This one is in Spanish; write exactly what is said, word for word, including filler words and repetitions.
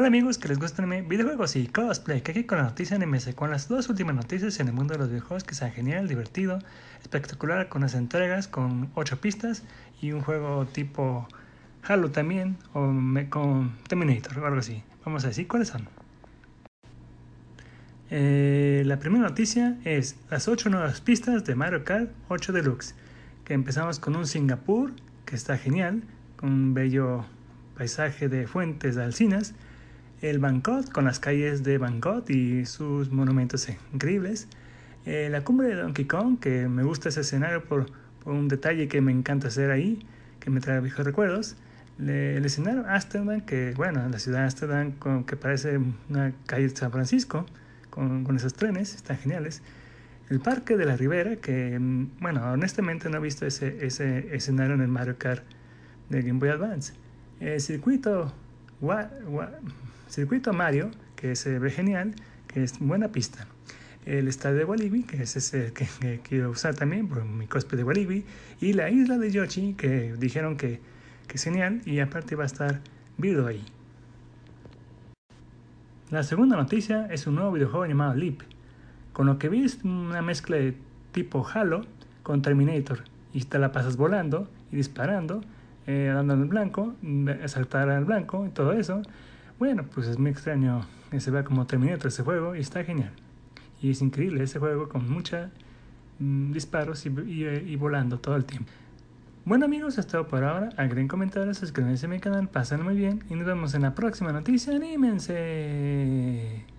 Hola amigos que les gustan anime, videojuegos y cosplay, que aquí con la noticia N M S, con las dos últimas noticias en el mundo de los videojuegos que sean genial, divertido, espectacular, con las entregas, con ocho pistas y un juego tipo Halo también, o me, con Terminator o algo así. Vamos a decir cuáles son. Eh, la primera noticia es las ocho nuevas pistas de Mario Kart ocho Deluxe, que empezamos con un Singapur, que está genial, con un bello paisaje de fuentes de alcinas, el Bangkok con las calles de Bangkok y sus monumentos increíbles, eh, la cumbre de Donkey Kong, que me gusta ese escenario por, por un detalle que me encanta hacer ahí, que me trae viejos recuerdos, le, el escenario Amsterdam, que bueno, la ciudad de Amsterdam con, que parece una calle de San Francisco, con, con esos trenes, están geniales, el Parque de la Ribera, que bueno, honestamente no he visto ese, ese escenario en el Mario Kart de Game Boy Advance, el circuito Wa, Wa, Circuito Mario, que se ve genial, que es buena pista. El estadio de Walibi, que es ese que, que quiero usar también por mi cosplay de Walibi. Y la isla de Yoshi, que dijeron que, que es genial y aparte va a estar Birdo ahí. La segunda noticia es un nuevo videojuego llamado Leap. Con lo que vi es una mezcla de tipo Halo con Terminator. Y te la pasas volando y disparando, eh, dando en el blanco, saltar al blanco y todo eso. Bueno, pues es muy extraño que se vea como Terminator ese juego y está genial. Y es increíble ese juego con muchos mmm, disparos y, y, y volando todo el tiempo. Bueno amigos, es todo por ahora. Agreguen comentarios, suscríbanse a mi canal, pásenlo muy bien y nos vemos en la próxima noticia. ¡Anímense!